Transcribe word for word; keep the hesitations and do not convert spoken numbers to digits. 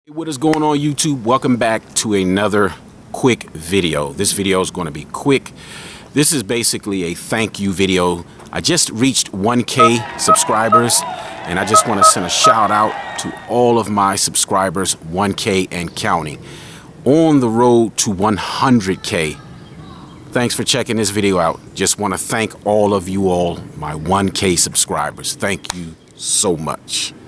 What is going on, YouTube? Welcome back to another quick video. This video is going to be quick. This is basically a thank you video. I just reached one K subscribers and I just want to send a shout out to all of my subscribers, one K and counting, on the road to one hundred K. Thanks for checking this video out. Just want to thank all of you all, my one K subscribers. Thank you so much.